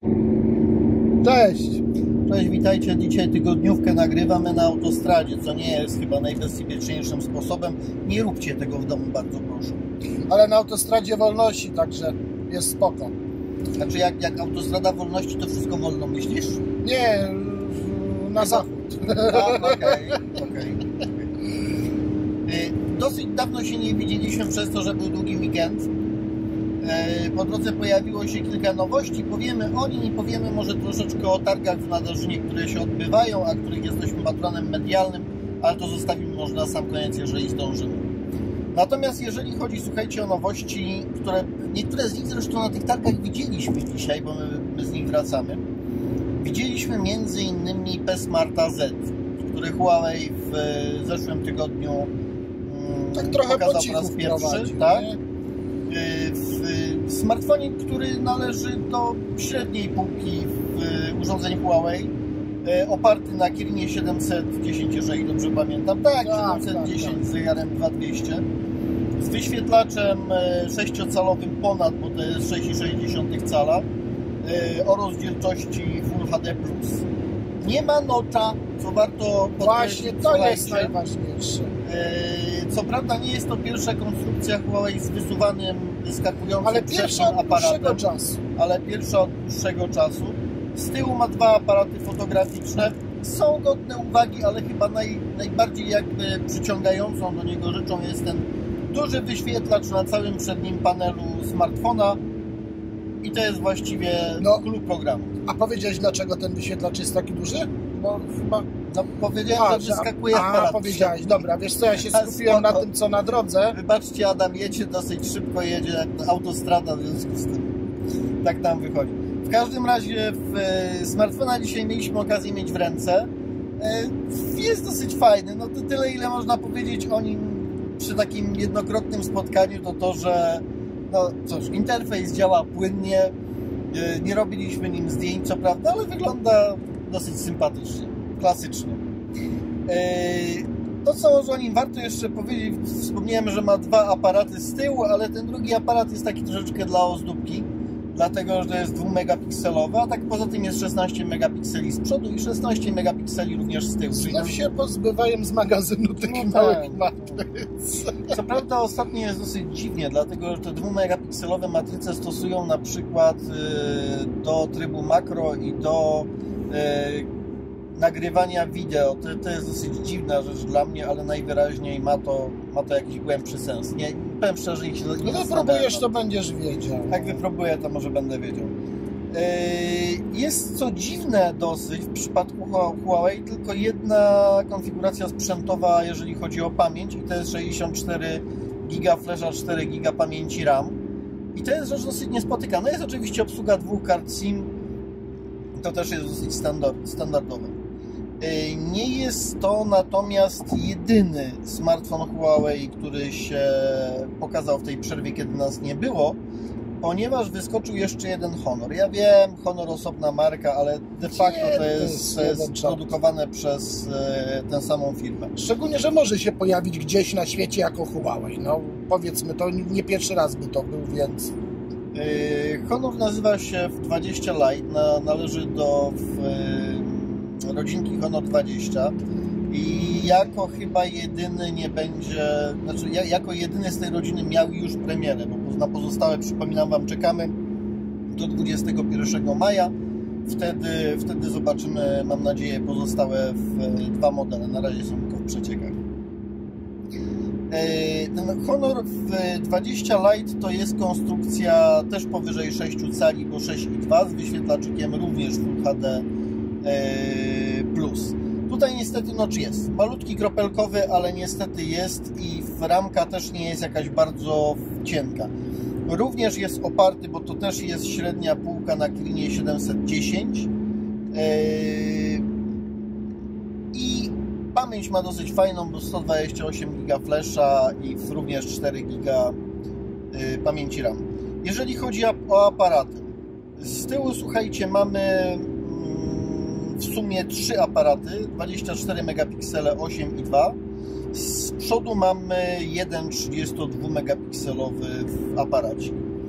Cześć! Cześć, witajcie. Dzisiaj tygodniówkę nagrywamy na autostradzie, co nie jest chyba najbezpieczniejszym sposobem. Nie róbcie tego w domu, bardzo proszę. Ale na autostradzie wolności, także jest spoko. Znaczy jak autostrada wolności, to wszystko wolno myślisz? Nie, na zachód. Okej. Dosyć dawno się nie widzieliśmy przez to, że był długi weekend. Po drodze pojawiło się kilka nowości, powiemy o nich i powiemy może troszeczkę o targach w Nadarzynie, które się odbywają, a których jesteśmy patronem medialnym, ale to zostawimy może na sam koniec, jeżeli zdążymy. Natomiast jeżeli chodzi, słuchajcie, o nowości, które niektóre z nich zresztą na tych targach widzieliśmy dzisiaj, bo my z nich wracamy. Widzieliśmy m.in. P-Smarta Z, który Huawei w zeszłym tygodniu tak trochę pokazał po raz pierwszy. Tak? W smartfonie, który należy do średniej półki urządzeń Huawei, oparty na Kiриnie 710, jeżeli dobrze pamiętam. Tak, 710 z jarem 2200, z wyświetlaczem 6-calowym ponad, bo to jest 6,6 cala, o rozdzielczości Full HD+. Nie ma nocza, co warto podkreślić. Właśnie to jest najważniejsze. Co prawda nie jest to pierwsza konstrukcja Huawei z wysuwanym, wyskakującym przednim aparatem, ale pierwsza od dłuższego czasu. Z tyłu ma dwa aparaty fotograficzne. Są godne uwagi, ale chyba najbardziej jakby przyciągającą do niego rzeczą jest ten duży wyświetlacz na całym przednim panelu smartfona. I to jest właściwie klucz programu. A powiedziałeś, dlaczego ten wyświetlacz jest taki duży? Bo chyba... No powiedziałem, że wyskakuje aparat. Powiedziałeś, dobra, wiesz co, ja się skupiłem na tym, co na drodze. Wybaczcie, Adam, jedzie dosyć szybko, jedzie autostrada, w związku z tym tak nam wychodzi. W każdym razie smartfona dzisiaj mieliśmy okazję mieć w ręce. Jest dosyć fajny, no to tyle, ile można powiedzieć o nim przy takim jednokrotnym spotkaniu, to że no cóż, interfejs działa płynnie, nie robiliśmy nim zdjęć, co prawda, ale wygląda dosyć sympatycznie, klasycznie. To, co może o nim warto jeszcze powiedzieć, wspomniałem, że ma dwa aparaty z tyłu, ale ten drugi aparat jest taki troszeczkę dla ozdóbki, dlatego, że to jest 2-megapikselowy, a tak poza tym jest 16 megapikseli z przodu i 16 megapikseli również z tyłu. Znów się pozbywają z magazynu tych małych matryc. Co prawda ostatnio jest dosyć dziwnie, dlatego, że te 2-megapikselowe matryce stosują na przykład do trybu makro i do nagrywania wideo. To jest dosyć dziwna rzecz dla mnie, ale najwyraźniej ma to jakiś głębszy sens. Nie, powiem szczerze, nie no wypróbujesz, to będziesz wiedział. Jak wypróbuję, to może będę wiedział. Jest co dziwne dosyć w przypadku Huawei tylko jedna konfiguracja sprzętowa, jeżeli chodzi o pamięć, i to jest 64 GB flasha, 4 GB pamięci RAM. I to jest rzecz dosyć niespotykana. Jest oczywiście obsługa dwóch kart SIM, to też jest dosyć standardowe. Nie jest to natomiast jedyny smartfon Huawei, który się pokazał w tej przerwie, kiedy nas nie było, ponieważ wyskoczył jeszcze jeden Honor. Ja wiem, Honor osobna marka, ale de facto to jest produkowane przez tę samą firmę. Szczególnie, że może się pojawić gdzieś na świecie jako Huawei. No powiedzmy, to nie pierwszy raz by to był, więc... Honor nazywa się 20 Lite, należy do rodzinki Honor 20 i jako chyba jedyny nie będzie, znaczy jako jedyny z tej rodziny miał już premierę, bo na pozostałe, przypominam Wam, czekamy do 21 maja. Wtedy zobaczymy, mam nadzieję, pozostałe dwa modele. Na razie są tylko w przeciekach. Ten Honor 20 Lite to jest konstrukcja też powyżej 6 cali, bo 6,2 z wyświetlaczykiem również Full HD+. Tutaj niestety notch jest. Malutki kropelkowy, ale niestety jest i ramka też nie jest jakaś bardzo cienka. Również jest oparty, bo to też jest średnia półka na Kirinie 710. I pamięć ma dosyć fajną, bo 128 GB flasha i również 4 GB pamięci RAM. Jeżeli chodzi o aparaty, z tyłu, słuchajcie, mamy w sumie 3 aparaty, 24 megapiksele, 8 i 2. Z przodu mamy jeden 32 megapikselowy aparacie.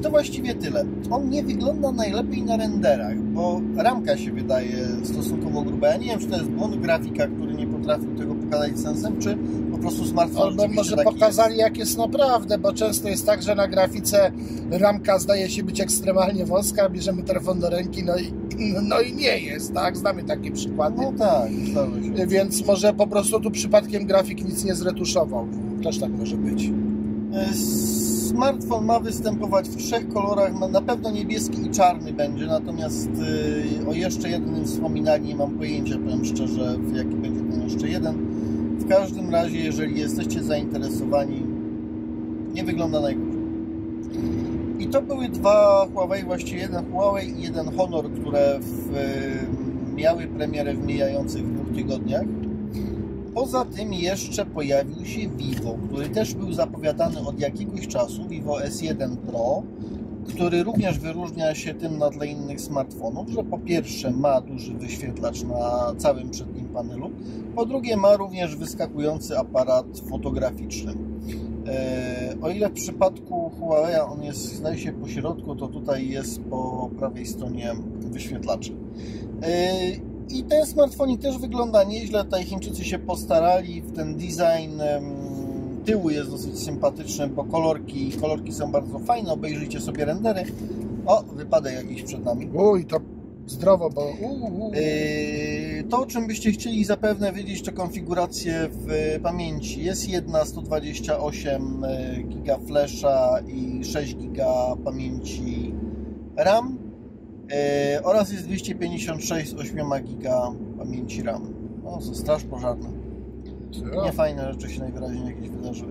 to właściwie tyle. On nie wygląda najlepiej na renderach, bo ramka się wydaje stosunkowo gruba. Ja nie wiem, czy to jest błąd grafika, który nie potrafił tego pokazać sensem, czy po prostu smartfon albo może pokazali, jak jest naprawdę, bo często jest tak, że na grafice ramka zdaje się być ekstremalnie wąska, bierzemy telefon do ręki, no i nie jest, tak? Znamy takie przykłady. No tak, zdało się. Więc może po prostu tu przypadkiem grafik nic nie zretuszował. Też tak może być. Smartfon ma występować w 3 kolorach, na pewno niebieski i czarny będzie, natomiast o jeszcze jednym wspominali, nie mam pojęcia, powiem szczerze, jaki będzie ten jeszcze jeden. W każdym razie, jeżeli jesteście zainteresowani, nie wygląda najgorzej. I to były 2 Huawei, właściwie jeden Huawei i jeden Honor, które miały premierę w mijających 2 tygodniach. Poza tym jeszcze pojawił się Vivo, który też był zapowiadany od jakiegoś czasu, Vivo S1 Pro, który również wyróżnia się tym na tle innych smartfonów, że po pierwsze ma duży wyświetlacz na całym przednim panelu, po drugie ma również wyskakujący aparat fotograficzny. O ile w przypadku Huawei on jest, zdaje się, po środku, to tutaj jest po prawej stronie wyświetlacza. I ten smartfonik też wygląda nieźle. Tutaj Chińczycy się postarali. Ten design tyłu jest dosyć sympatyczny, bo kolorki są bardzo fajne. Obejrzyjcie sobie rendery. O, wypadek jakiś przed nami. Uj, to zdrowo, bo... To, o czym byście chcieli zapewne wiedzieć, to konfiguracje w pamięci. Jest jedna 128 GB flasha i 6 GB pamięci RAM. Oraz jest 256 z 8 GB pamięci RAM. O, to straż pożarna. Nie fajne rzeczy się najwyraźniej jakieś wydarzyły.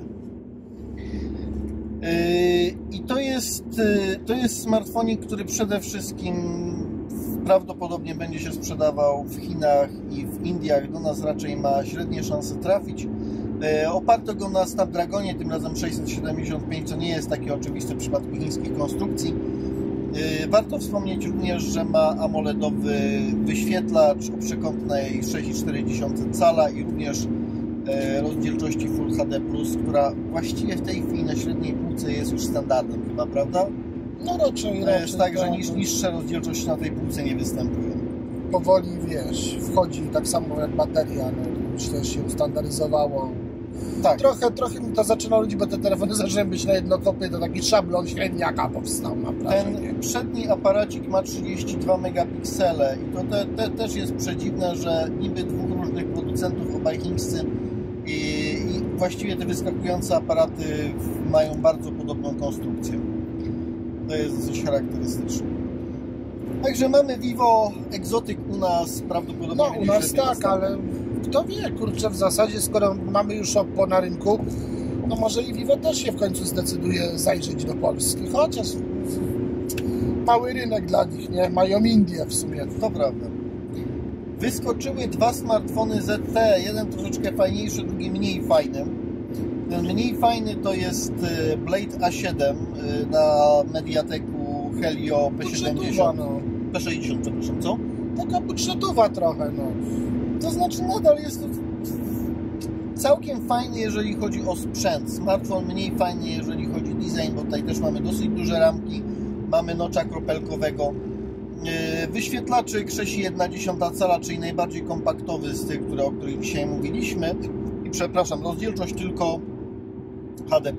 I to jest smartfonik, który przede wszystkim prawdopodobnie będzie się sprzedawał w Chinach i w Indiach. Do nas raczej ma średnie szanse trafić. Oparto go na Snapdragonie, tym razem 675, co nie jest takie oczywiste w przypadku chińskich konstrukcji. Warto wspomnieć również, że ma AMOLEDowy wyświetlacz o przekątnej 6,4 cala i również rozdzielczości Full HD+, która właściwie w tej chwili na średniej półce jest już standardem chyba, prawda? No raczej. Jest tak, że niższe rozdzielczości na tej półce nie występują. Powoli, wiesz, wchodzi tak samo jak bateria, no już też się ustandaryzowało. Tak. Trochę mi to zaczyna ludzi, bo te telefony zaczynają być na jedno kopie, to taki szablon średniaka powstał, naprawdę. Ten przedni aparacik ma 32 megapiksele i to też jest przedziwne, że niby 2 różnych producentów, obaj chińscy, i właściwie te wyskakujące aparaty mają bardzo podobną konstrukcję. To jest dosyć charakterystyczne. Także mamy Vivo Exotic u nas, prawdopodobnie. No u nas tak, ale kto wie, kurczę, w zasadzie skoro mamy już Oppo na rynku, no może i Vivo też się w końcu zdecyduje zajrzeć do Polski, chociaż mały rynek dla nich, nie? Mają Indię w sumie. To prawda. Wyskoczyły 2 smartfony ZTE, jeden troszeczkę fajniejszy, drugi mniej fajny. Ten mniej fajny to jest Blade A7 na Mediateku Helio P70. No. P60, przepraszam, co? Taka budżetowa trochę, no. To znaczy nadal jest to całkiem fajny, jeżeli chodzi o sprzęt. Smartfon mniej fajny, jeżeli chodzi o design, bo tutaj też mamy dosyć duże ramki. Mamy notcha kropelkowego. Wyświetlaczyk 6,1 cala, czyli najbardziej kompaktowy z tych, o których dzisiaj mówiliśmy. I przepraszam, rozdzielczość tylko HD+.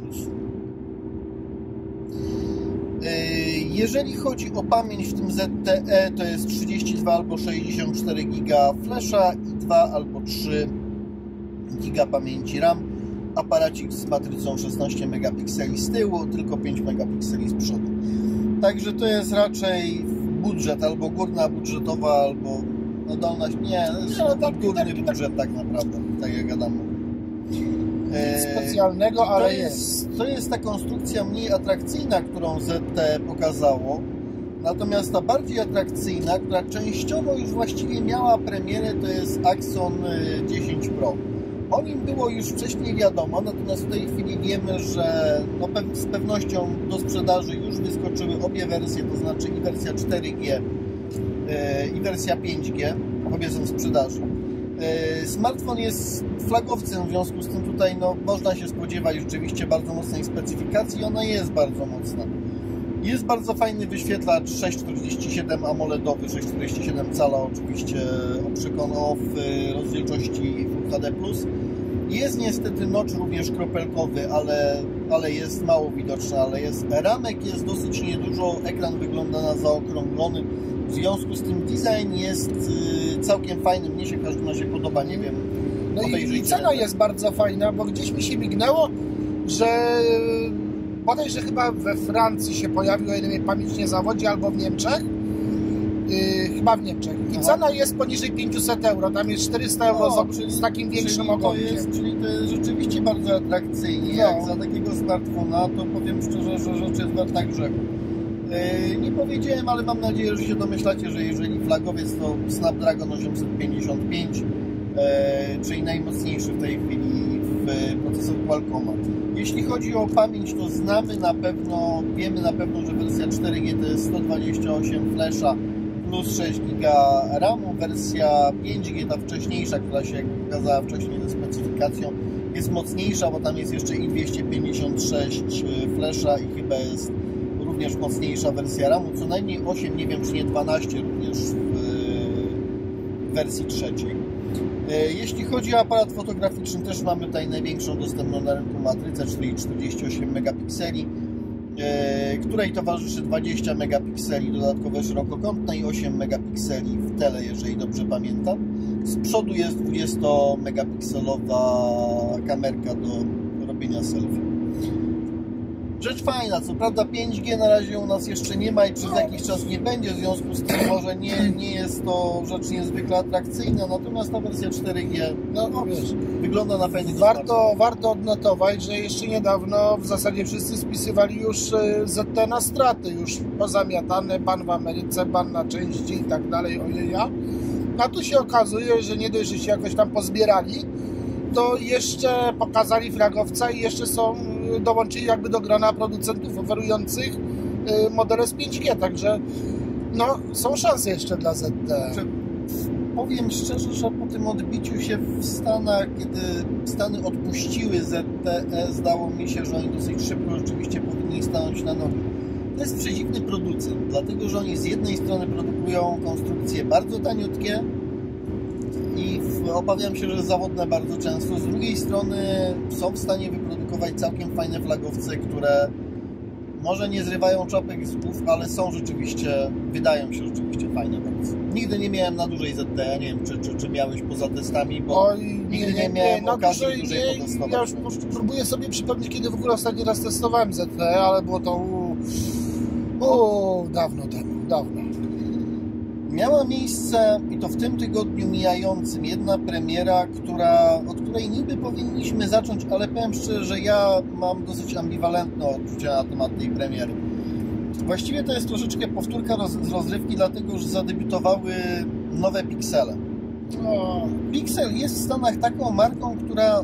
Jeżeli chodzi o pamięć w tym ZTE, to jest 32 albo 64 GB flasha i 2 albo 3 GB pamięci RAM. Aparacik z matrycą 16 megapikseli z tyłu, tylko 5 megapikseli z przodu. Także to jest raczej budżet, albo górna budżetowa, albo no dolna, nie, górny budżet tak naprawdę, tak jak Adam mówi. Specjalnego, ale to jest ta konstrukcja mniej atrakcyjna, którą ZTE pokazało. Natomiast ta bardziej atrakcyjna, która częściowo już właściwie miała premierę, to jest Axon 10 Pro. O nim było już wcześniej wiadomo, natomiast w tej chwili wiemy, że no, z pewnością do sprzedaży już wyskoczyły obie wersje, to znaczy i wersja 4G i wersja 5G, obie są w sprzedaży. Smartfon jest flagowcem, w związku z tym tutaj no, można się spodziewać rzeczywiście bardzo mocnej specyfikacji i ona jest bardzo mocna. Jest bardzo fajny wyświetlacz 6,47 AMOLEDowy, 6,47 cala oczywiście w rozdzielczości Full HD+. Jest niestety notch również kropelkowy, ale jest mało widoczny, ale jest. Ramek jest dosyć niedużo, ekran wygląda na zaokrąglony. W związku z tym design jest całkiem fajny, mnie się w każdym razie podoba, nie wiem. No i cena jest bardzo fajna, bo gdzieś mi się mignęło, że bodajże chyba we Francji się pojawił, o ile mnie pamięć nie zawodzi, albo w Niemczech. Chyba w Niemczech. I cena jest poniżej 500 euro, tam jest 400 euro z takim większym ogonkiem. Czyli to jest rzeczywiście bardzo atrakcyjnie. Jak za takiego smartfona, to powiem szczerze, że rzecz jest warta grzechu. Nie powiedziałem, ale mam nadzieję, że się domyślacie, że jeżeli flagowiec to Snapdragon 855, czyli najmocniejszy w tej chwili procesor Qualcomma. Jeśli chodzi o pamięć, to wiemy na pewno, że wersja 4G to jest 128 flasha plus 6 GB RAMu. Wersja 5G, ta wcześniejsza, która się pokazała wcześniej ze specyfikacją, jest mocniejsza, bo tam jest jeszcze i 256 flasha i chyba jest również mocniejsza wersja RAMu, co najmniej 8, nie wiem czy nie 12 również w wersji trzeciej. Jeśli chodzi o aparat fotograficzny, też mamy tutaj największą dostępną na rynku matrycę, czyli 48 megapikseli, której towarzyszy 20 megapikseli dodatkowe szerokokątne i 8 megapikseli w tele, jeżeli dobrze pamiętam. Z przodu jest 20 megapikselowa kamerka do robienia selfie. Rzecz fajna, co prawda 5G na razie u nas jeszcze nie ma i przez jakiś czas nie będzie, w związku z tym może nie jest to rzecz niezwykle atrakcyjna, natomiast ta wersja 4G wygląda na fajny warto odnotować, że jeszcze niedawno w zasadzie wszyscy spisywali już ZT na straty, już pozamiatane, ban w Ameryce, ban na części i tak dalej, ojeja. A tu się okazuje, że nie dość, że się jakoś tam pozbierali, to jeszcze pokazali flagowca i jeszcze dołączyli jakby do grona producentów oferujących modele z 5G, także no, są szanse jeszcze dla ZTE. Powiem szczerze, że po tym odbiciu się w Stanach, kiedy Stany odpuściły ZTE, zdało mi się, że oni dosyć szybko rzeczywiście powinni stanąć na nogi. To jest przedziwny producent, dlatego że oni z jednej strony produkują konstrukcje bardzo taniutkie i obawiam się, że zawodne bardzo często, z drugiej strony są w stanie wyprodukować całkiem fajne flagowce, które może nie zrywają czapek z głów, ale są rzeczywiście, wydają się rzeczywiście fajne. Nigdy nie miałem na dużej ZTE, nie wiem czy miałeś poza testami, bo nigdy nie miałem okazji dłużej potestować. Ja już próbuję sobie przypomnieć, kiedy w ogóle ostatni raz testowałem ZTE, ale było to dawno temu. Miała miejsce, i to w tym tygodniu mijającym, jedna premiera, od której niby powinniśmy zacząć, ale powiem szczerze, że ja mam dosyć ambiwalentne odczucia na temat tej premiery. Właściwie to jest troszeczkę powtórka z rozrywki, dlatego że zadebiutowały nowe Pixele. Pixel jest w Stanach taką marką, która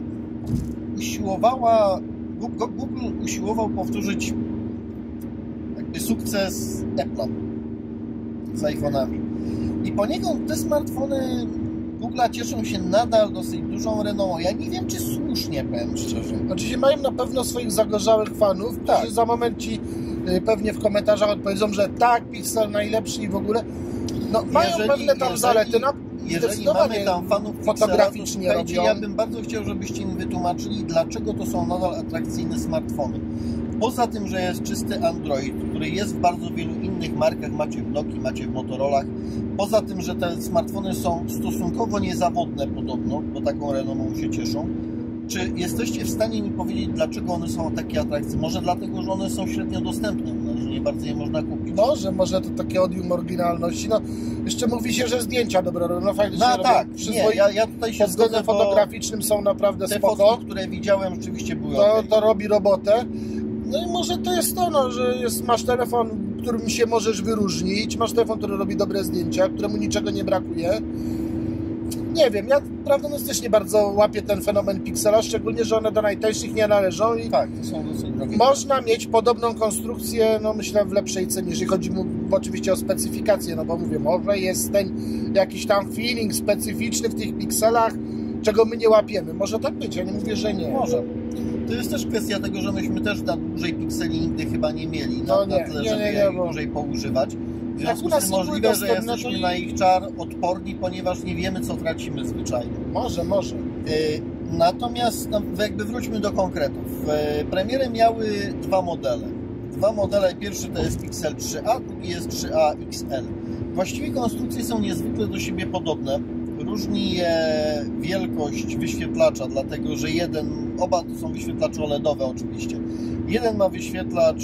Google usiłował powtórzyć jakby sukces Apple'a z iPhone'ami. I poniekąd te smartfony Google'a cieszą się nadal dosyć dużą renomą. Ja nie wiem, czy słusznie, powiem szczerze. Znaczy mają na pewno swoich zagorzałych fanów, którzy za moment ci pewnie w komentarzach odpowiedzą, że tak, Pixel najlepszy i w ogóle. No, mają pewne tam zalety. Jeżeli mamy tam fanów fotograficznie robią, ja bym bardzo chciał, żebyście mi wytłumaczyli, dlaczego to są nadal atrakcyjne smartfony. Poza tym, że jest czysty Android, który jest w bardzo wielu innych markach, macie w Nokii, macie w Motorolach. Poza tym, że te smartfony są stosunkowo niezawodne podobno, bo taką renomą się cieszą. Czy jesteście w stanie mi powiedzieć, dlaczego one są takie atrakcyjne? Może dlatego, że one są średnio dostępne, że nie bardzo je można kupić. Może to takie odium oryginalności. No, jeszcze mówi się, że zdjęcia dobre robią. No fajnie, tak, ja tutaj się pod względem fotograficznym są naprawdę te spoko. Fotki, które widziałem, rzeczywiście były to robi robotę. No i może to jest to, że masz telefon, którym się możesz wyróżnić, masz telefon, który robi dobre zdjęcia, któremu niczego nie brakuje. Nie wiem, ja prawdę mówiąc też nie bardzo łapię ten fenomen Pixela, szczególnie, że one do najtańszych nie należą i tak, to są dosyć drogie. Można mieć podobną konstrukcję, no myślę w lepszej cenie, jeżeli chodzi oczywiście o specyfikację, no bo mówię, może jest ten jakiś tam feeling specyficzny w tych Pixelach, czego my nie łapiemy. Może tak być, ja nie mówię, że nie. Może. To jest też kwestia tego, że myśmy też na dłużej pikseli nigdy chyba nie mieli, No na tyle, żeby ich dłużej poużywać. W związku z tym możliwe, że jesteśmy na ich czar odporni, ponieważ nie wiemy, co tracimy zwyczajnie. Może. Natomiast jakby wróćmy do konkretów. Premiery miały dwa modele. Pierwszy to jest Pixel 3a, drugi jest 3a XL. Właściwie konstrukcje są niezwykle do siebie podobne. Różni je wielkość wyświetlacza, dlatego że oba to są wyświetlacze OLEDowe oczywiście. Jeden ma wyświetlacz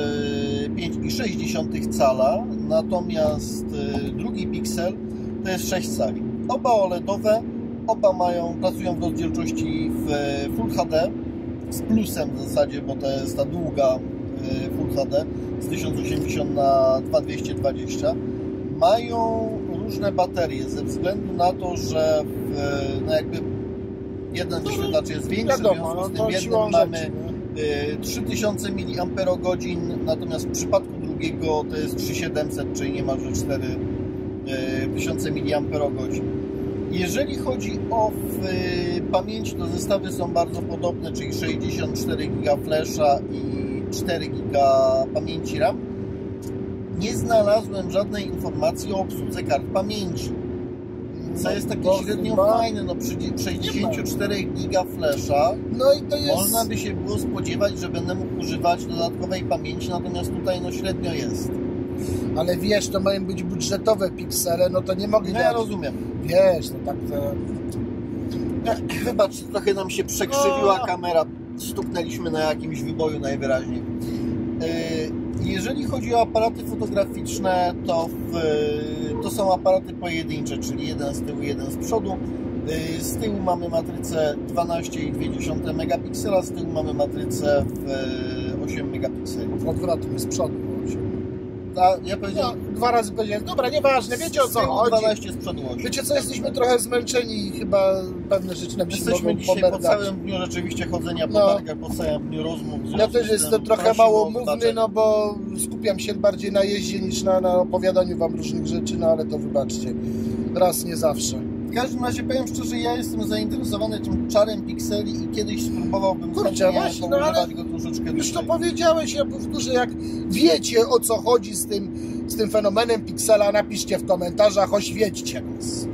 5,6 cala, natomiast drugi Pixel to jest 6 cali. Oba OLEDowe, oba pracują w rozdzielczości w Full HD, z plusem w zasadzie, bo to jest ta długa Full HD z 1080 na 2220. Mają różne baterie ze względu na to, że jakby jeden wyświetlacz jest większy, w związku z tym jednym mamy 3000 mAh, natomiast w przypadku drugiego to jest 3700, czyli niemalże 4000 mAh. Jeżeli chodzi o pamięć, to zestawy są bardzo podobne, czyli 64 GB flasha i 4 GB pamięci RAM. Nie znalazłem żadnej informacji o obsłudze kart pamięci, co jest takie średnio fajne. No przy 64 GB flasha można by się było spodziewać, że będę mógł używać dodatkowej pamięci, natomiast tutaj średnio jest. Ale wiesz, to mają być budżetowe piksele, no to nie mogę... No ja rozumiem. Wiesz, no tak to... Wybacz, trochę nam się przekrzywiła kamera, stuknęliśmy na jakimś wyboju najwyraźniej. Jeżeli chodzi o aparaty fotograficzne, to są aparaty pojedyncze, czyli jeden z tyłu, jeden z przodu. Z tyłu mamy matrycę 12,2 megapiksela, z tyłu mamy matrycę w 8 megapikseli. Odwrotnie, z przodu. Ja powiedziałem... No, 2 razy powiedziałem. Dobra, nieważne, wiecie o co chodzi. 12, z przodu 8. Wiecie co, jesteśmy trochę zmęczeni i chyba pewne rzeczy nam się jesteśmy dzisiaj po całym dniu rzeczywiście chodzenia po targach, po całym dniu rozmów. Ja też jestem trochę mało mówny, no bo skupiam się bardziej na jeździe niż na opowiadaniu wam różnych rzeczy, no ale to wybaczcie. Raz, nie zawsze. W każdym razie powiem szczerze, ja jestem zainteresowany tym czarem pikseli i kiedyś spróbowałbym właśnie, no ale go troszeczkę już to powiedziałeś, ja powtórzę, jak wiecie o co chodzi z tym fenomenem piksela, napiszcie w komentarzach, oświećcie nas.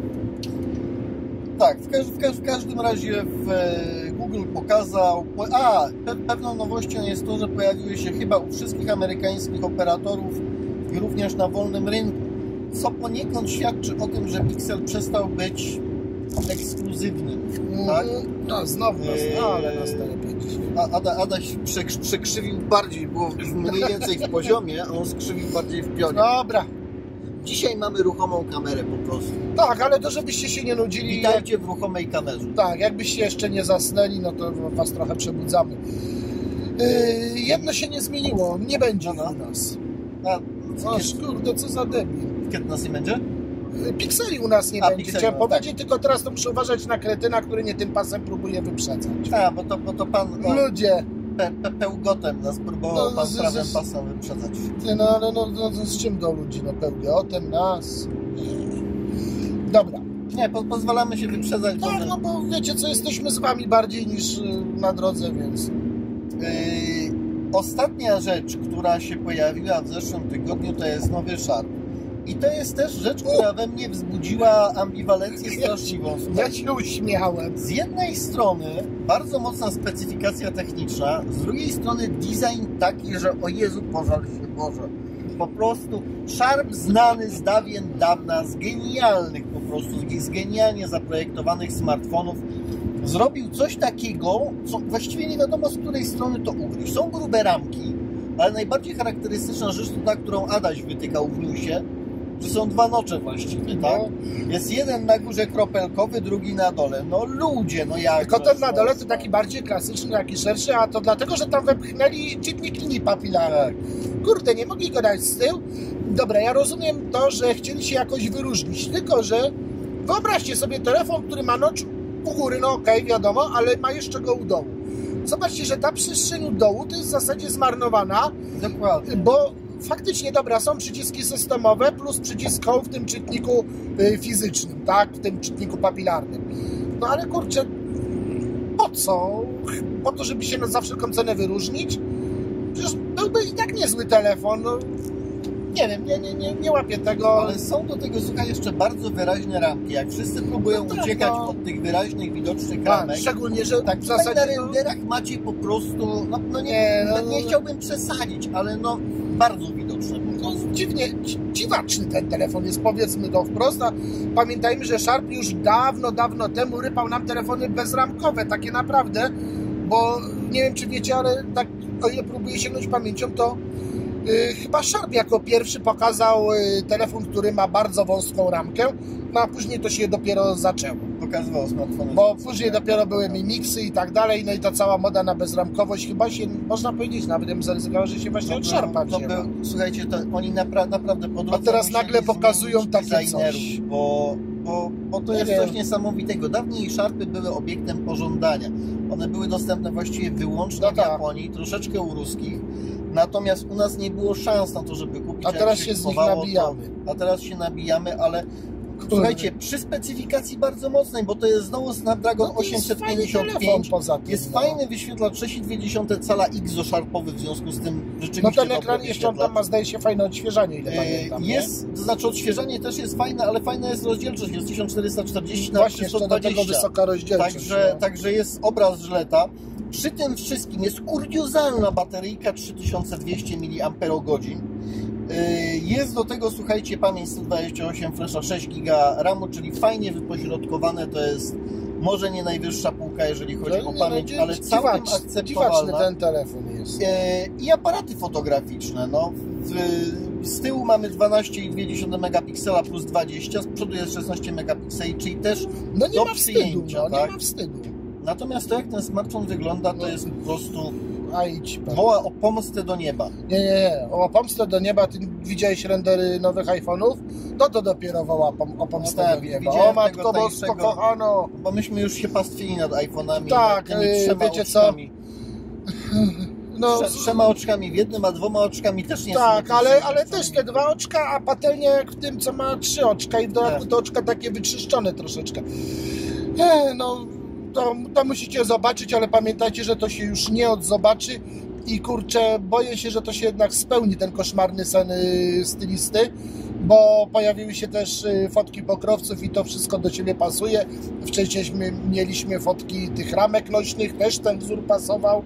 Tak, w każdym razie Google pokazał... pewną nowością jest to, że pojawiły się chyba u wszystkich amerykańskich operatorów i również na wolnym rynku, co poniekąd świadczy o tym, że Pixel przestał być ekskluzywny, tak? No, znowu ale nas to lepiej. Adaś przekrzywił bardziej, było mniej więcej w poziomie, a on skrzywił bardziej w pionie. Dobra. Dzisiaj mamy ruchomą kamerę po prostu. Tak, ale to żebyście się nie nudzili. Witajcie w ruchomej kamerze. Tak, jakbyście jeszcze nie zasnęli, no to was trochę przebudzamy. Jedno się nie zmieniło, nie będzie u nas. Kurde, co za debil. Kiedy nas nie będzie? Pikseli u nas nie będzie. Chciałem powiedzieć, tylko teraz to muszę uważać na kretyna, który nie tym pasem próbuje wyprzedzać. Bo to pan... Ludzie! Pełgotem nas próbował pan prawym pasem wyprzedzać. No ale z czym do ludzi? No pełgotem nas. Dobra. Nie, pozwalamy się wyprzedzać. Tak, no bo wiecie co, jesteśmy z wami bardziej niż na drodze, więc... Ostatnia rzecz, która się pojawiła w zeszłym tygodniu, to jest nowy Sharp. I to jest też rzecz, która we mnie wzbudziła ambiwalencję straszliwą. Ja się uśmiałem. Z jednej strony bardzo mocna specyfikacja techniczna, z drugiej strony design taki, że o Jezu, pożal się Boże. Po prostu Sharp znany z dawien dawna, z genialnych po prostu, z genialnie zaprojektowanych smartfonów, zrobił coś takiego, co właściwie nie wiadomo z której strony to ugryźć. Są grube ramki, ale najbardziej charakterystyczna rzecz to ta, którą Adaś wytykał w newsie, że są dwa nocze właściwie, tak? Jest jeden na górze kropelkowy, drugi na dole. No ludzie, no jak... Tylko ten na dole to taki bardziej klasyczny, jaki szerszy, a to dlatego, że tam wepchnęli czytnik linii papilarnej. Tak. Kurde, nie mogli go dać z tyłu. Dobra, ja rozumiem to, że chcieli się jakoś wyróżnić, tylko że wyobraźcie sobie telefon, który ma nocz u góry, no okej, wiadomo, ale ma jeszcze go u dołu. Zobaczcie, że ta przestrzeń u dołu to jest w zasadzie zmarnowana. Dokładnie. Bo faktycznie, dobra, są przyciski systemowe plus przycisk Home w tym czytniku fizycznym, tak? W tym czytniku papilarnym. No ale kurczę, po co? Po to, żeby się za wszelką cenę wyróżnić? Przecież byłby i tak niezły telefon. No, nie wiem, nie łapię tego. Ale są do tego, słuchaj, jeszcze bardzo wyraźne ramki. Jak wszyscy próbują uciekać od tych wyraźnych, widocznych ramek. Szczególnie, że tak w zasadzie na renderach macie po prostu, nie chciałbym przesadzić, ale no bardzo widoczne. No, dziwaczny ten telefon jest, powiedzmy to wprost. A pamiętajmy, że Sharp już dawno temu rypał nam telefony bezramkowe, takie naprawdę, bo nie wiem, czy wiecie, ale tak, o ile próbuję sięgnąć pamięcią, to chyba Sharp jako pierwszy pokazał telefon, który ma bardzo wąską ramkę, no a później to się dopiero zaczęło. Pokazywał smartfony. Bo później dopiero były Mimixy i tak dalej, no i ta cała moda na bezramkowość chyba się, można powiedzieć, nawet bym zaryzykował, że się właśnie od Sharpa wzięła. Słuchajcie, to oni naprawdę po drodze a teraz nagle pokazują takie coś. Bo to jest coś niesamowitego. Dawniej Sharpy były obiektem pożądania. One były dostępne właściwie wyłącznie w Japonii, troszeczkę u ruskich. Natomiast u nas nie było szans na to, żeby kupić. A teraz się z nich nabijamy. A teraz się nabijamy, ale słuchajcie, przy specyfikacji bardzo mocnej, bo to jest znowu Snapdragon 855. Jest fajny wyświetlacz 6,2 cala XO-Sharpowy, w związku z tym rzeczywiście. No ten ekran jeszcze on tam ma, zdaje się, fajne odświeżanie, ile pamiętam. To znaczy odświeżanie też jest fajne, ale fajna jest rozdzielczość, jest 1440 na właśnie, 120. Do tego wysoka rozdzielczość. Także jest obraz żleta. Przy tym wszystkim jest kuriozalna bateryjka 3200 mAh. Jest do tego, słuchajcie, pamięć 128, flasha 6 GB RAMu, czyli fajnie wypośrodkowane. To jest może nie najwyższa półka, jeżeli chodzi o pamięć, ale całkiem akceptowalna. Dziwaczny ten telefon jest. I aparaty fotograficzne. No. Z tyłu mamy 12,2 megapiksela plus 20, z przodu jest 16 megapikseli, czyli też no nie do ma przyjęcia. Wstydu, tak? Nie ma wstydu. Natomiast to, jak ten smartfon wygląda, to jest po prostu woła o pomstę do nieba. Nie. O pomstę do nieba. Ty widziałeś rendery nowych iPhone'ów? To dopiero woła o pomstę do nieba. O matko bosko, kochano. Bo myśmy już się pastwili nad iPhone'ami. Tak, wiecie co? No, trzema oczkami w jednym, a dwoma oczkami też nie. Tak, ale też te dwa oczka, a patelnia jak w tym, co ma 3 oczka i w dodatku te oczka takie wyczyszczone troszeczkę. No, to musicie zobaczyć, ale pamiętajcie, że to się już nie odzobaczy i kurczę, boję się, że to się jednak spełni, ten koszmarny sen stylisty, bo pojawiły się też fotki pokrowców i to wszystko do siebie pasuje. Wcześniej mieliśmy fotki tych ramek nośnych, też ten wzór pasował.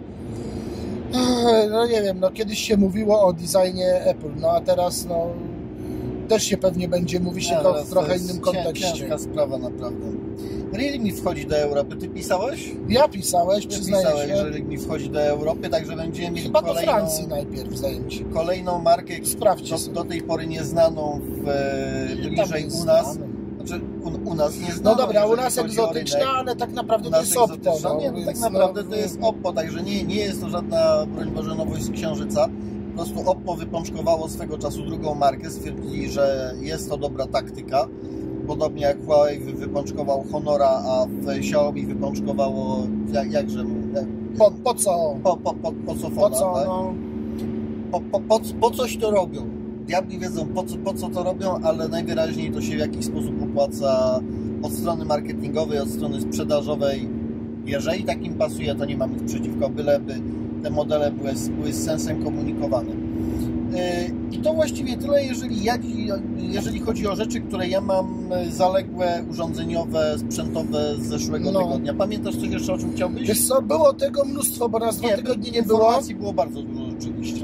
No nie wiem, no kiedyś się mówiło o designie Apple, no a teraz no też się pewnie będzie mówić tylko w trochę innym kontekście. Ciężka sprawa naprawdę. Realme wchodzi do Europy. Ty pisałeś? Ja pisałeś, przyznaję się. Że Realme wchodzi do Europy, także będziemy mieli chyba kolejną... do Francji najpierw, zdaje mi się. Kolejną markę, do tej pory nieznaną bliżej u nas. Znaczy, u nas nie znaną. No dobra, u nas egzotyczna, ale tak naprawdę to jest Oppo. No, tak naprawdę to jest Oppo, także nie jest to żadna, broń Boże, nowość z księżyca. Po prostu Oppo wypączkowało swego czasu drugą markę, stwierdzili, że jest to dobra taktyka. Podobnie jak Huawei wypączkował Honora, a Xiaomi wypączkowało jakże... Po co? Po co Fona, tak? Po coś to robią. Diabli wiedzą po co to robią, ale najwyraźniej to się w jakiś sposób opłaca od strony marketingowej, od strony sprzedażowej. Jeżeli takim pasuje, to nie mam nic przeciwko, byleby te modele były z sensem komunikowane. I to właściwie tyle, jeżeli chodzi o rzeczy, które ja mam zaległe, urządzeniowe, sprzętowe z zeszłego tygodnia. Pamiętasz coś jeszcze, o czym chciałbyś? Wiesz co, było tego mnóstwo, bo raz 2 tygodnie nie było. Informacji było bardzo dużo rzeczywiście.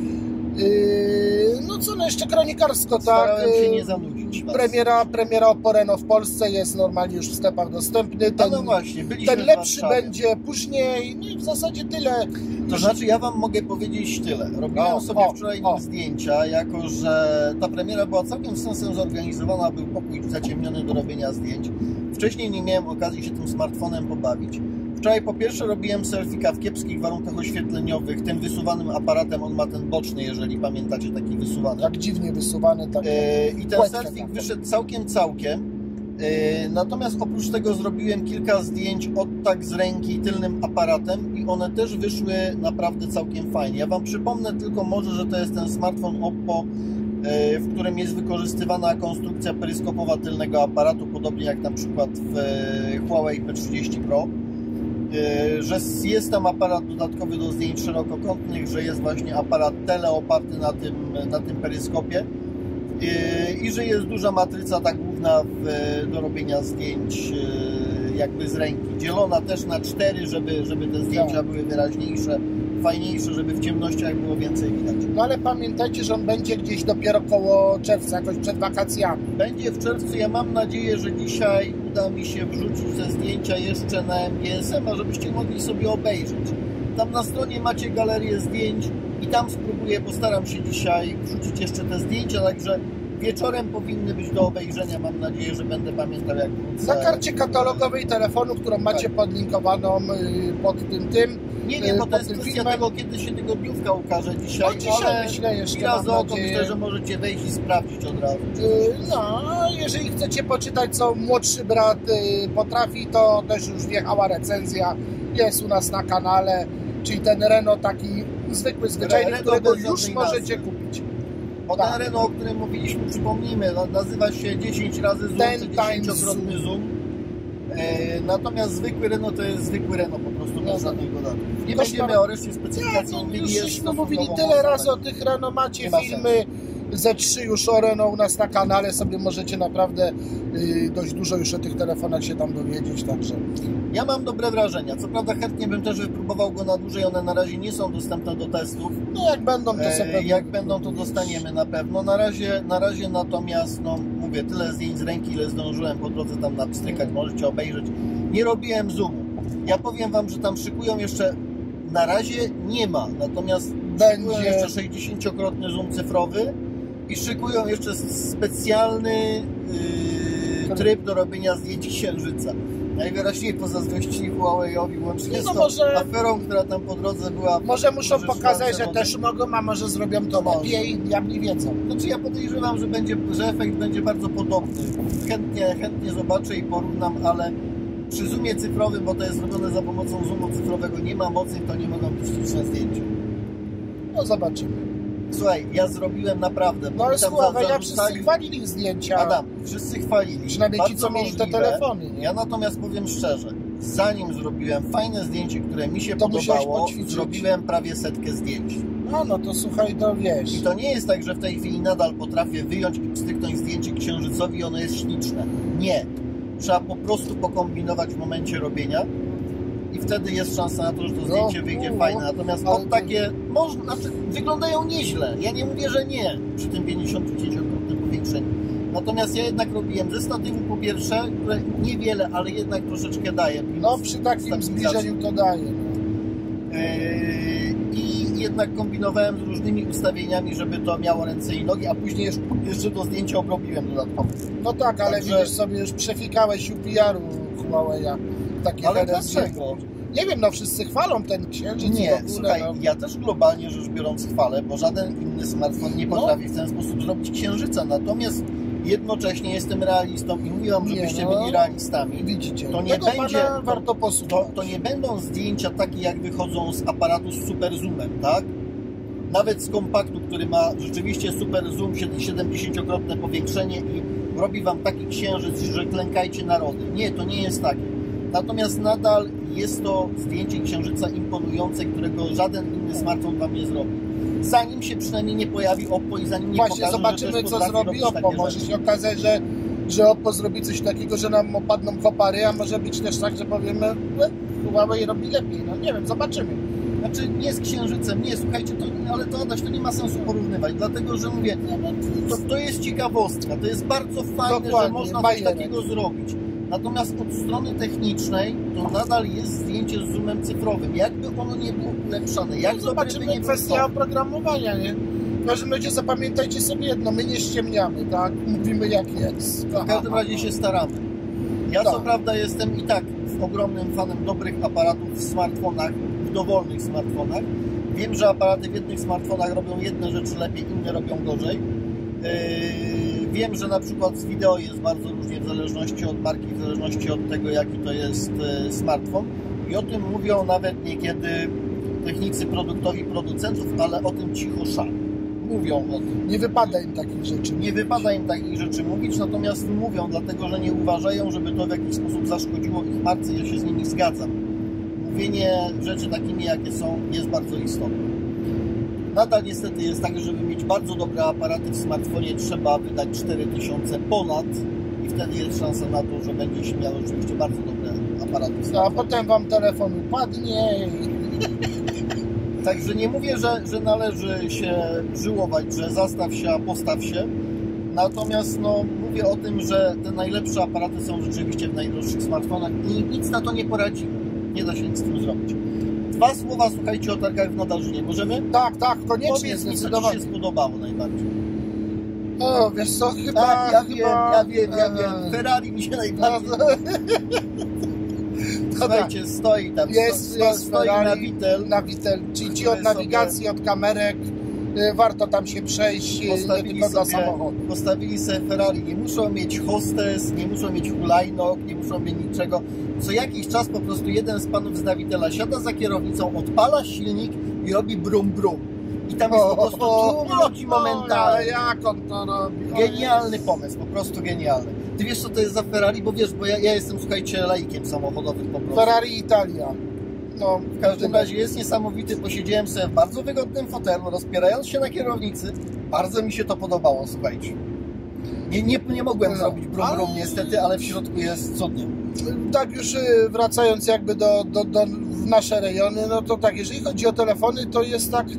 No co, no jeszcze kronikarsko, tak? Starałem się nie zanudzić. Premiera Oppo Reno w Polsce jest normalnie już w sklepach dostępny. No właśnie, byliśmy ten lepszy będzie później, no i w zasadzie tyle. To znaczy, ja wam mogę powiedzieć tyle. Robiłem sobie wczoraj zdjęcia, jako że ta premiera była całkiem sensem zorganizowana, był pokój zaciemniony do robienia zdjęć. Wcześniej nie miałem okazji się tym smartfonem pobawić. Wczoraj po pierwsze robiłem selfika w kiepskich warunkach oświetleniowych, tym wysuwanym aparatem, on ma ten boczny, jeżeli pamiętacie, taki wysuwany. Tak dziwnie wysuwany. I ten selfik wyszedł całkiem. Natomiast oprócz tego zrobiłem kilka zdjęć tak z ręki tylnym aparatem i one też wyszły naprawdę całkiem fajnie. Ja wam przypomnę tylko może, że to jest ten smartfon Oppo, w którym jest wykorzystywana konstrukcja peryskopowa tylnego aparatu, podobnie jak na przykład w Huawei P30 Pro. że jest tam aparat dodatkowy do zdjęć szerokokątnych, że jest właśnie aparat tele oparty na tym peryskopie i że jest duża matryca ta główna do robienia zdjęć jakby z ręki, dzielona też na 4, żeby te zdjęcia były wyraźniejsze, fajniejsze, żeby w ciemnościach było więcej widać. No ale pamiętajcie, że on będzie gdzieś dopiero koło czerwca, jakoś przed wakacjami. Będzie w czerwcu. Ja mam nadzieję, że dzisiaj uda mi się wrzucić te zdjęcia jeszcze na MGSM, a żebyście mogli sobie obejrzeć. Tam na stronie macie galerię zdjęć i tam spróbuję, postaram się dzisiaj wrzucić jeszcze te zdjęcia, także wieczorem powinny być do obejrzenia. Mam nadzieję, że będę pamiętał, jak wrócę. Na karcie katalogowej telefonu, którą macie podlinkowaną pod tym. Nie wiem, bo to jest kwestia tego, kiedy się tygodniówka ukaże dzisiaj. No dzisiaj myślę jeszcze, chwila za oko, myślę, że możecie wejść i sprawdzić od razu. No, jeżeli chcecie poczytać, co młodszy brat potrafi, to też już wjechała recenzja. Jest u nas na kanale, czyli ten Renault taki zwykły, zwyczajny, którego już możecie kupić. Bo ten Renault, o którym mówiliśmy, przypomnijmy, nazywa się 10 razy zoom, 10-krotny zoom. Natomiast zwykły Renault to jest zwykły Renault, po prostu bez żadnych dodatków. Nie będziemy o reszcie specyfikacji mówili. Już mówili tyle razy o tych Renault, macie filmy ze 3 już o Renault u nas na kanale, sobie możecie naprawdę dość dużo już o tych telefonach się tam dowiedzieć, także... Ja mam dobre wrażenia, co prawda chętnie bym też wypróbował go na dłużej, one na razie nie są dostępne do testów. No jak będą, to sobie jak będą, to dostaniemy na pewno. Na razie natomiast, no mówię, tyle zdjęć z ręki, ile zdążyłem po drodze tam napstrykać, możecie obejrzeć. Nie robiłem zoomu. Ja powiem wam, że tam szykują jeszcze, na razie nie ma, natomiast szykują jeszcze 60-krotny zoom cyfrowy i szykują jeszcze specjalny tryb do robienia zdjęć księżyca. Najwyraźniej pozazdrościli Huawei'owi łącznie z tą aferą, która tam po drodze była. Może muszą pokazać, że też mogą, a może zrobią to lepiej, diabli wiedzą. Znaczy ja podejrzewam, że efekt będzie bardzo podobny. Chętnie zobaczę i porównam, ale przy zoomie cyfrowym, bo to jest robione za pomocą zoomu cyfrowego, nie ma mocy, to nie mogą być śliczne zdjęcia. No zobaczymy. Słuchaj, ja zrobiłem naprawdę. No jest Huawei, wszyscy chwalili zdjęcia. Adam, wszyscy chwalili. Przynajmniej ci, co mieli te telefony. Nie? Ja natomiast powiem szczerze, zanim zrobiłem fajne zdjęcie, które mi się podobało, zrobiłem prawie 100 zdjęć. No to słuchaj, to wiesz. I to nie jest tak, że w tej chwili nadal potrafię wyjąć i pstryknąć zdjęcie księżycowi i ono jest śliczne. Nie. Trzeba po prostu pokombinować w momencie robienia. I wtedy jest szansa na to, że to zdjęcie wyjdzie fajne. Natomiast takie wyglądają nieźle. Ja nie mówię, że nie przy tym 55-krotnym powiększeniu. Natomiast ja jednak robiłem ze statywu po pierwsze, które niewiele, ale jednak troszeczkę daje. No przy takim zbliżeniu to daje. I jednak kombinowałem z różnymi ustawieniami, żeby to miało ręce i nogi, a później jeszcze to zdjęcie obrobiłem dodatkowo. No tak, ale widzisz sobie, już przefikałeś UPR-u Huawei'a. Ale dlaczego? Nie wiem, no wszyscy chwalą ten księżyc. Nie, słuchaj, ja też globalnie rzecz biorąc chwalę, bo żaden inny smartfon nie potrafi w ten sposób zrobić księżyca, natomiast jednocześnie jestem realistą i mówię wam, żebyście byli realistami. Widzicie, to nie będzie, warto posłuchać. To nie będą zdjęcia takie, jak wychodzą z aparatu z super zoomem, tak? Nawet z kompaktu, który ma rzeczywiście super zoom, 70-krotne powiększenie i robi wam taki księżyc, że klękajcie narody. Nie, to nie jest takie. Natomiast nadal jest to zdjęcie księżyca imponujące, którego żaden inny smartfon wam nie zrobi. Zanim się przynajmniej nie pojawi Oppo i zanim nie pokaże, zobaczymy, że też co zrobi Oppo. Może się okazać, że Oppo zrobi coś takiego, że nam opadną kopary, a może być też tak, że powiemy, Huawei robi lepiej. No nie wiem, zobaczymy. Znaczy nie z księżycem, nie, słuchajcie, ale to Adaś, to nie ma sensu porównywać, dlatego że mówię, to jest ciekawostka, to jest bardzo fajne, że można coś takiego zrobić. Natomiast od strony technicznej to nadal jest zdjęcie z zoomem cyfrowym. Jakby ono nie było ulepszane, jak zobaczymy, nie kwestia oprogramowania, nie? W każdym razie zapamiętajcie sobie jedno, my nie ściemniamy, tak? Mówimy jak jest. W każdym razie się staramy. Ja co prawda jestem i tak ogromnym fanem dobrych aparatów w smartfonach, w dowolnych smartfonach. Wiem, że aparaty w jednych smartfonach robią jedne rzeczy lepiej, inne robią gorzej. Wiem, że na przykład z wideo jest bardzo różnie w zależności od marki, w zależności od tego, jaki to jest smartfon. I o tym mówią nawet niekiedy technicy produktowi producentów, ale o tym cicho szal. Mówią o tym. Nie wypada im takich rzeczy. Nie wypada im takich rzeczy mówić, natomiast mówią, dlatego że nie uważają, żeby to w jakiś sposób zaszkodziło ich marce. Ja się z nimi zgadzam. mówienie rzeczy takimi, jakie są, jest bardzo istotne. Nadal niestety jest tak, żeby mieć bardzo dobre aparaty w smartfonie, trzeba wydać 4000 ponad i wtedy jest szansa na to, że będzie się miało rzeczywiście bardzo dobre aparaty. A potem wam telefon upadnie. Także nie mówię, że należy się żyłować, że zastaw się, a postaw się. Natomiast no, mówię o tym, że te najlepsze aparaty są rzeczywiście w najdroższych smartfonach i nic na to nie poradzimy. Nie da się nic z tym zrobić. 2 słowa, słuchajcie, o targach w Nadarzynie. Możemy? Tak, koniecznie, Powiedz mi, co zdecydowanie. Ci się spodobało najbardziej. O, wiesz co, chyba... Tak, ja wiem. Ferrari mi się najbardziej... Słuchajcie, stoi tam, stoi Ferrari, na Vitel, czyli od nawigacji, od kamerek, warto tam się przejść, nie tylko dla samochodu. Postawili sobie Ferrari, nie muszą mieć hostes, nie muszą mieć hulajnóg, nie muszą mieć niczego. Co jakiś czas po prostu jeden z panów z Navitela siada za kierownicą, odpala silnik i robi brum brum. I tam jest po prostu tłumloki momentalne. Ale jak on to robi? Genialny pomysł, po prostu genialny. Ty wiesz, co to jest za Ferrari? Bo wiesz, bo ja jestem, słuchajcie, laikiem samochodowym po prostu. Ferrari Italia. No, w każdym razie jest niesamowity. Posiedziałem sobie w bardzo wygodnym fotelu, rozpierając się na kierownicy. Bardzo mi się to podobało, słuchajcie. Nie mogłem zrobić brum niestety, ale w środku jest cudnie. Tak już wracając jakby w nasze rejony, no to tak, jeżeli chodzi o telefony, to jest tak...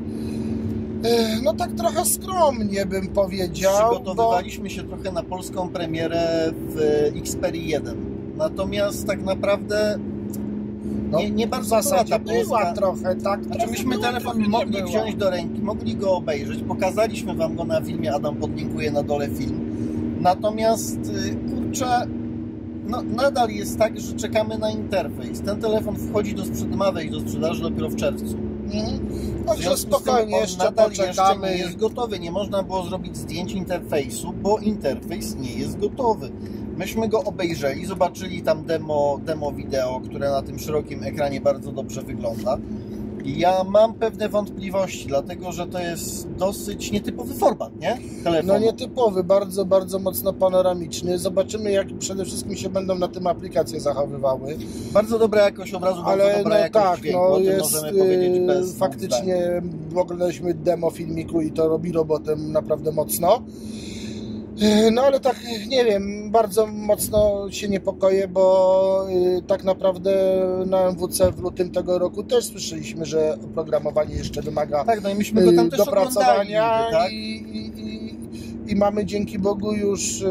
No tak trochę skromnie bym powiedział. Przygotowywaliśmy się trochę na polską premierę w Xperia 1. Natomiast tak naprawdę nie bardzo zasadzie była trochę, tak? Znaczy myśmy telefon mogli wziąć do ręki, mogli go obejrzeć. Pokazaliśmy wam go na filmie, Adam podlinkuje na dole film. Natomiast kurczę, no, nadal jest tak, że czekamy na interfejs. Ten telefon ma wejść do sprzedaży dopiero w czerwcu. Także spokojnie, jeszcze poczekamy. Nie jest gotowy. Nie można było zrobić zdjęć interfejsu, bo interfejs nie jest gotowy. Myśmy go obejrzeli, zobaczyli tam demo wideo, które na tym szerokim ekranie bardzo dobrze wygląda. Ja mam pewne wątpliwości, dlatego że to jest dosyć nietypowy format, nie? Telefonu. No nietypowy, bardzo, bardzo mocno panoramiczny. Zobaczymy, jak przede wszystkim się będą na tym aplikacje zachowywały. Bardzo dobra jakość obrazu, bardzo dobra jakość dźwięku, o tym możemy powiedzieć bez faktycznie oglądaliśmy demo filmiku i to robi robotę naprawdę mocno. No ale tak, nie wiem, bardzo mocno się niepokoję, bo tak naprawdę na MWC w lutym tego roku też słyszeliśmy, że oprogramowanie jeszcze wymaga tak, no i myśmy go tam też dopracowania tak? i mamy dzięki Bogu już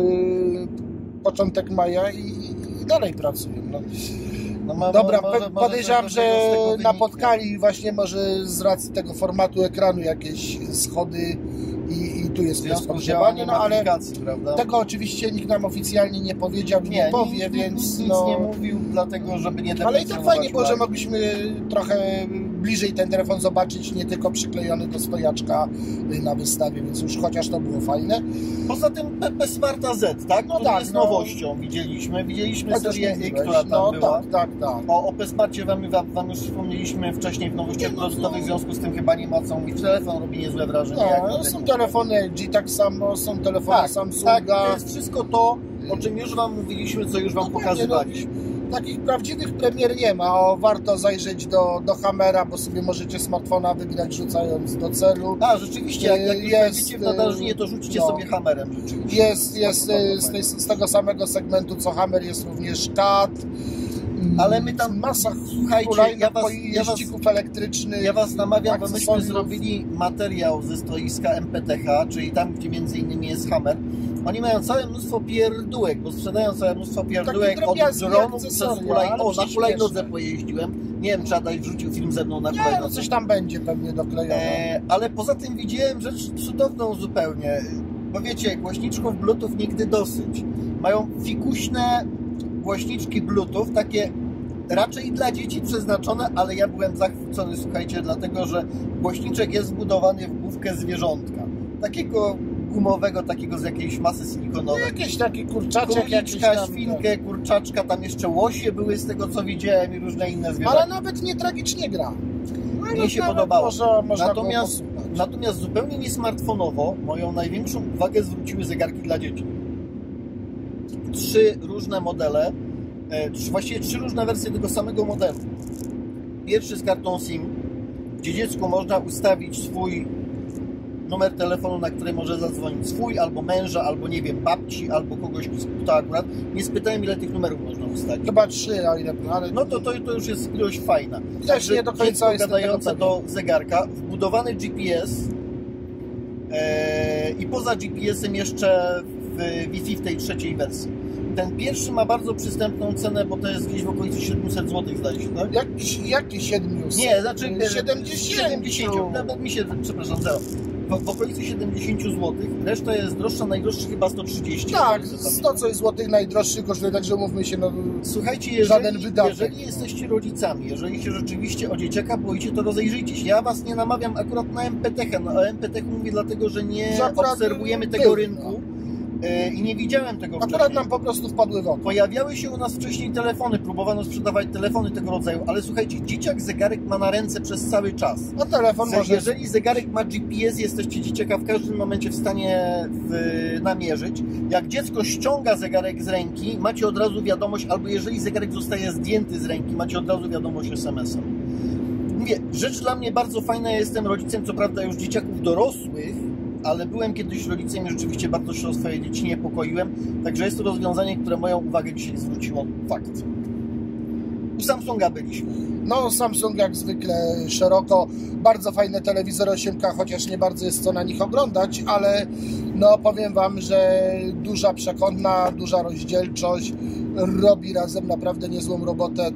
początek maja i dalej pracują. No. Dobra, podejrzewam, że napotkali właśnie może z racji tego formatu ekranu jakieś schody i tu jest podgrzewanie, no ale tego oczywiście nikt nam oficjalnie nie powiedział, nie powie, więc nic nie mówił, dlatego żeby nie ale i tak fajnie było, że mogliśmy trochę bliżej ten telefon zobaczyć, nie tylko przyklejony do stojaczka na wystawie, więc już chociaż to było fajne. Poza tym PP Smarta Z, tak? No tak, jest nowością, widzieliśmy serię, która tam była. Tak. O P Smarcie wam już wspomnieliśmy wcześniej w nowościach produktowych, w związku z tym chyba nie ma co mówić. Telefon robi niezłe wrażenie. Są telefony LG tak samo, są telefony Samsunga. Tak, to jest wszystko to, o czym już wam mówiliśmy, co już wam pokazywaliśmy. Takich prawdziwych premier nie ma. Warto zajrzeć do Hammera, bo sobie możecie smartfona wygrać rzucając do celu. Rzeczywiście, jak będziecie w Nadarzynie, to rzućcie sobie Hammerem. Jest z tego samego segmentu co Hammer, jest również CAT. Ale my tam masa, słuchajcie, jeździków elektrycznych. Ja was namawiam, bo myśmy zrobili materiał ze stoiska MPTH, czyli tam, gdzie między innymi jest Hammer. Oni mają całe mnóstwo pierdółek, bo sprzedają całe mnóstwo pierdółek od dronu przez na hulajnodze pojeździłem. Nie wiem, czy Adaś wrzucił film ze mną na hulajnodze. No coś tam będzie pewnie doklejone. Ale poza tym widziałem rzecz cudowną zupełnie. Bo wiecie, głośniczków Bluetooth nigdy dosyć. Mają fikuśne głośniczki Bluetooth, takie raczej dla dzieci przeznaczone, ale ja byłem zachwycony, słuchajcie, dlatego, że głośniczek jest wbudowany w główkę zwierzątka. Takiego gumowego, takiego z jakiejś masy silikonowej. Jakiś taki kurczaczek, króliczka, świnkę, kurczaczka, tam jeszcze łosie były z tego, co widziałem i różne inne zwierzęta. Ale nawet nie tragicznie gra. Mnie się podobało. Natomiast zupełnie nie smartfonowo moją największą uwagę zwróciły zegarki dla dzieci. 3 różne modele, właściwie 3 różne wersje tego samego modelu. pierwszy z kartą SIM, gdzie dziecku można ustawić swój numer telefonu, na który może zadzwonić swój, albo męża, albo nie wiem, babci, albo kogoś, kto akurat. Nie spytałem, ile tych numerów można ustawić. Chyba 3, o ile, ale... No to już jest ilość fajna. Też nie do końca jest gadające do zegarka, wbudowany GPS i poza GPS-em jeszcze w Wi-Fi w tej trzeciej wersji. Ten pierwszy ma bardzo przystępną cenę, bo to jest gdzieś w okolicy 700 zł, zdaje się, tak? Jakie 700? Nie, znaczy 70. Nawet mi się, przepraszam, zero. W okolicy 70 zł, reszta jest droższa, najdroższy chyba 130. Tak, 100 coś złotych najdroższy kosztuje, także umówmy się, no. Słuchajcie, żaden wydatek. Jeżeli jesteście rodzicami, jeżeli się rzeczywiście o dzieciaka boicie, to rozejrzyjcie się. Ja was nie namawiam akurat na MPTech, no, o MPTech mówię dlatego, że nie obserwujemy tego rynku. I nie widziałem tego wcześniej. Akurat nam po prostu wpadły w oko. Pojawiały się u nas wcześniej telefony, próbowano sprzedawać telefony tego rodzaju, ale słuchajcie, dzieciak zegarek ma na ręce przez cały czas. A telefon może... Jeżeli zegarek ma GPS, jesteście dzieciaka w każdym momencie w stanie namierzyć. Jak dziecko ściąga zegarek z ręki, macie od razu wiadomość, albo jeżeli zegarek zostaje zdjęty z ręki, macie od razu wiadomość SMS-em. Mówię, rzecz dla mnie bardzo fajna, ja jestem rodzicem, co prawda już dzieciaków dorosłych, ale byłem kiedyś rodzicem i rzeczywiście bardzo się o swoje dzieci niepokoiłem, także jest to rozwiązanie, które moją uwagę dzisiaj zwróciło. Fakt. U Samsunga byliśmy. No, Samsung jak zwykle szeroko, bardzo fajne telewizory 8K, chociaż nie bardzo jest co na nich oglądać, ale no powiem Wam, że duża przekątna, duża rozdzielczość, robi razem naprawdę niezłą robotę,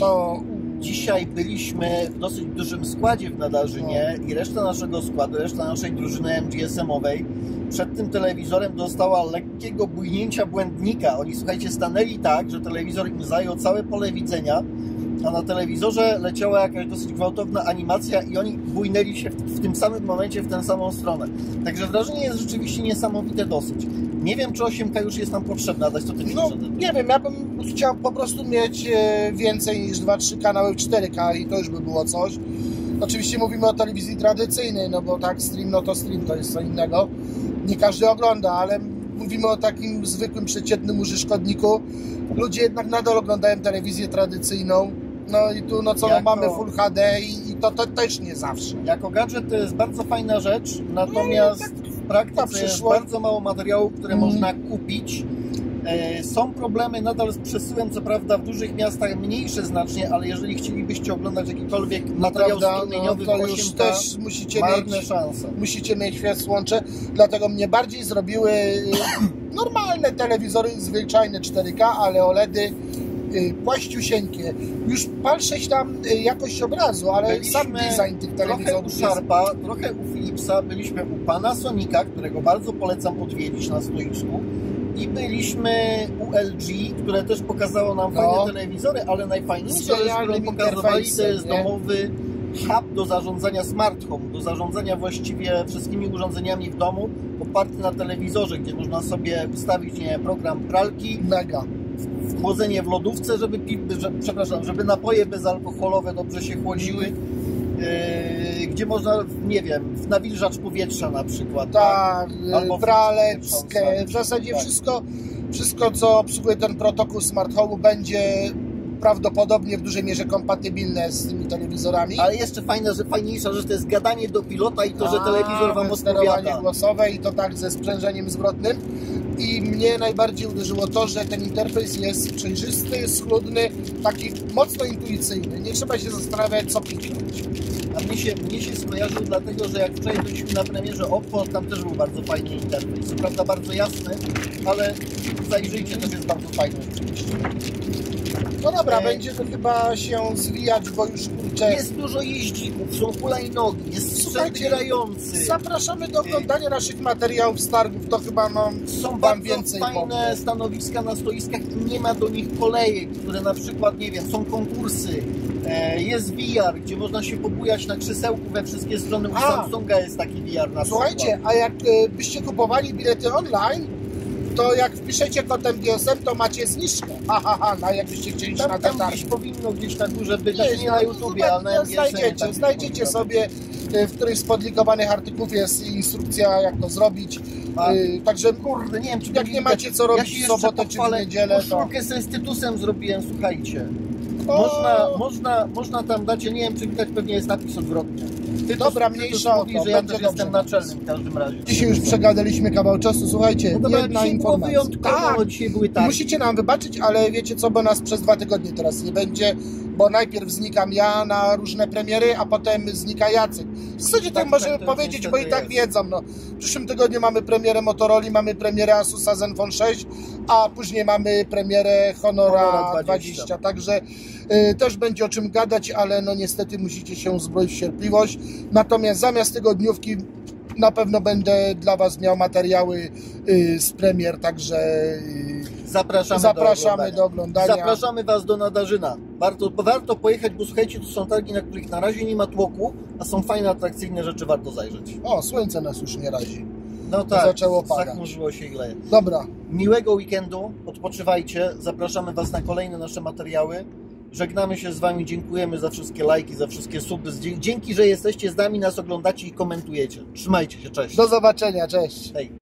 Dzisiaj byliśmy w dosyć dużym składzie w Nadarzynie i reszta naszego składu, reszta naszej drużyny MGSM-owej przed tym telewizorem dostała lekkiego bujnięcia błędnika. Oni, słuchajcie, stanęli tak, że telewizor im zajął całe pole widzenia, a na telewizorze leciała jakaś dosyć gwałtowna animacja i oni bujnęli się w tym samym momencie w tę samą stronę. Także wrażenie jest rzeczywiście niesamowite dosyć. Nie wiem, czy 8K już jest nam potrzebna, dać to technicznie. No, nie wiem, ja bym chciał po prostu mieć więcej niż 2-3 kanały 4K i to już by było coś. Oczywiście mówimy o telewizji tradycyjnej, no bo tak, stream, no to stream to jest co innego. Nie każdy ogląda, ale mówimy o takim zwykłym, przeciętnym użytkowniku. Ludzie jednak nadal oglądają telewizję tradycyjną. No i tu, no co, mamy Full HD i to też nie zawsze. Jako gadżet to jest bardzo fajna rzecz, natomiast w praktyce jest bardzo mało materiałów, które można kupić. Są problemy nadal z przesyłem, co prawda w dużych miastach mniejsze znacznie, ale jeżeli chcielibyście oglądać jakikolwiek materiał strumieniowy, to już też musicie mieć światłowłącze, dlatego mnie bardziej zrobiły normalne telewizory, zwyczajne 4K, ale OLEDy płaściusieńkie. Już patrzę tam jakość obrazu, ale sam design tych telewizorów trochę u Sharpa, trochę u Philipsa, byliśmy u Panasonica, którego bardzo polecam odwiedzić na stoisku, i byliśmy u LG, które też pokazało nam fajne telewizory, ale najfajniejsze, które pokazywali, to jest domowy hub do zarządzania smart home, do zarządzania właściwie wszystkimi urządzeniami w domu, oparty na telewizorze, gdzie można sobie ustawić program pralki, chłodzenie w lodówce, żeby napoje bezalkoholowe dobrze się chłodziły, gdzie można, nie wiem, nawilżacz powietrza na przykład. Tak, albo praleczkę, w zasadzie wszystko, co obsługuje ten protokół Smart Home, będzie prawdopodobnie w dużej mierze kompatybilne z tymi telewizorami. Ale jeszcze fajniejsza rzecz to jest gadanie do pilota i to, że telewizor Wam odpowiada. Głosowe i to tak ze sprzężeniem zwrotnym. I mnie najbardziej uderzyło to, że ten interfejs jest przejrzysty, schludny, taki mocno intuicyjny. Nie trzeba się zastanawiać, co kliknąć. A mnie się skojarzył dlatego, że jak wczoraj byliśmy na premierze Oppo, tam też był bardzo fajny interfejs. Co prawda bardzo jasny, ale zajrzyjcie, też jest bardzo fajny oczywiście. No dobra, będzie to chyba się zwijać, bo już jest dużo jeździków, są hulajnogi, jest przebierający. Zapraszamy do oglądania naszych materiałów z targów, to chyba są bardzo więcej fajne stanowiska na stoiskach i nie ma do nich kolejek, które na przykład, nie wiem, są konkursy, jest VR, gdzie można się pobujać na krzesełku we wszystkie strony. U Samsunga jest taki VR na Słuchajcie, a jak byście kupowali bilety online, to jak wpiszecie kod MGSM, to macie zniżkę. Jakbyście chcieli na ten targ. Powinno gdzieś na górze być, nie na YouTubie, ale na MGSM. Znajdziecie sobie, w którymś z podlinkowanych artykułów jest instrukcja, jak to zrobić. Także kurde, nie wiem, czy jak nie macie co robić w sobotę czy w niedzielę, to... Ja z Tytusem zrobiłem, słuchajcie. Można tam dać, ja nie wiem, czy widać, pewnie jest napis odwrotnie. Dobra, ty mniejsza o mówisz, to, że ja będzie też dobrze. jestem naczelnym w każdym razie. Dzisiaj już przegadaliśmy kawał czasu, słuchajcie, No dobra, jedna dzisiaj było informacja. wyjątkowo, dzisiaj były targi. Musicie nam wybaczyć, ale wiecie co, bo nas przez 2 tygodnie teraz nie będzie, bo najpierw znikam ja na różne premiery, a potem znika Jacek. W zasadzie tak możemy to powiedzieć, bo i niestety tak jest. wiedzą. No. W przyszłym tygodniu mamy premierę Motorola, mamy premierę Asusa Zenfone 6, a później mamy premierę Honora 20. Także też będzie o czym gadać, ale no niestety musicie się uzbroić w cierpliwość. Natomiast zamiast tygodniówki na pewno będę dla Was miał materiały z premier, także zapraszamy do oglądania. Zapraszamy Was do Nadarzyna. Warto pojechać, bo słuchajcie, to są targi, na których na razie nie ma tłoku, a są fajne, atrakcyjne rzeczy, warto zajrzeć. O, słońce nas już nie razi. No tak, zaczęło padać. zachmurzyło się i leje. Dobra. Miłego weekendu, odpoczywajcie, zapraszamy Was na kolejne nasze materiały. Żegnamy się z Wami, dziękujemy za wszystkie lajki, za wszystkie suby. Dzięki, że jesteście z nami, nas oglądacie i komentujecie. Trzymajcie się, cześć. Do zobaczenia, cześć. Hej.